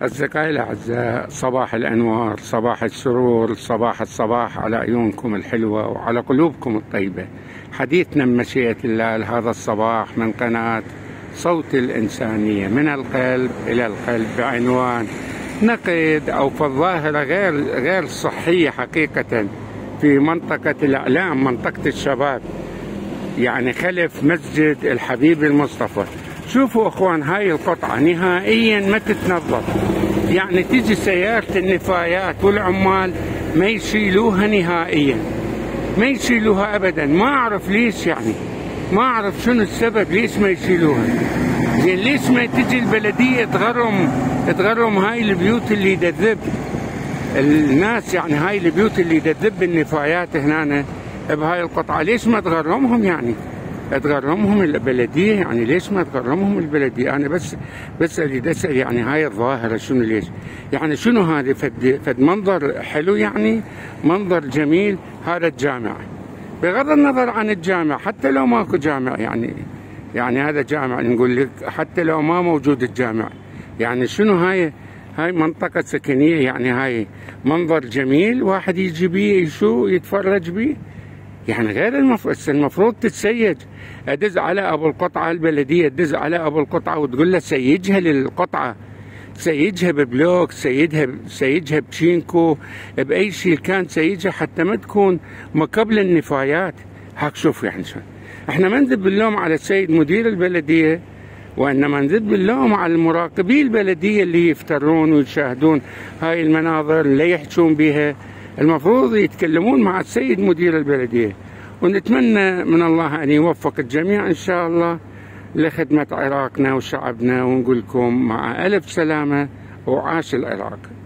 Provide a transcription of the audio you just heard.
أصدقائي الأعزاء، صباح الأنوار، صباح السرور، صباح الصباح على عيونكم الحلوة وعلى قلوبكم الطيبة. حديثنا بمشيئة الله لهذا الصباح من قناة صوت الإنسانية، من القلب إلى القلب، بعنوان نقد أو في الظاهرة غير صحية حقيقة في منطقة الإعلام، منطقة الشباب، يعني خلف مسجد الحبيب المصطفى. شوفوا اخوان، هاي القطعة نهائيا ما تتنظف، يعني تيجي سيارة النفايات والعمال ما يشيلوها نهائيا، ما يشيلوها ابدا. ما اعرف ليش، يعني ما اعرف شنو السبب ليش ما يشيلوها. زين ليش ما تجي البلدية تغرم هاي البيوت اللي تذب الناس، يعني هاي البيوت اللي تذب النفايات هنا بهاي القطعة، ليش ما تغرمهم؟ يعني تغرمهم البلدية، يعني ليش ما تغرمهم البلدية؟ أنا بس أريد أسأل، يعني هاي الظاهرة شنو ليش؟ يعني شنو هذا؟ فد منظر حلو، يعني منظر جميل. هذا الجامع، بغض النظر عن الجامع، حتى لو ماكو جامع، يعني هذا جامع، نقول لك حتى لو ما موجود الجامع، يعني شنو هاي منطقة سكنية، يعني هاي منظر جميل واحد يجي بيه يتفرج بيه، يعني غير المفروض تتسيج. ادز على ابو القطعه البلديه، تدز على ابو القطعه وتقول له سيجها للقطعه، سيجها ببلوك، سيجها بشينكو، باي شيء كان سيجها، حتى ما تكون مقابل النفايات. هاك شوف، يعني شو احنا ما نذب اللوم على السيد مدير البلديه، وانما نذب اللوم على المراقبين البلديه اللي يفترون ويشاهدون هاي المناظر اللي يحجون بها. المفروض يتكلمون مع السيد مدير البلدية، ونتمنى من الله أن يوفق الجميع إن شاء الله لخدمة عراقنا وشعبنا، ونقول لكم مع ألف سلامة وعاش العراق.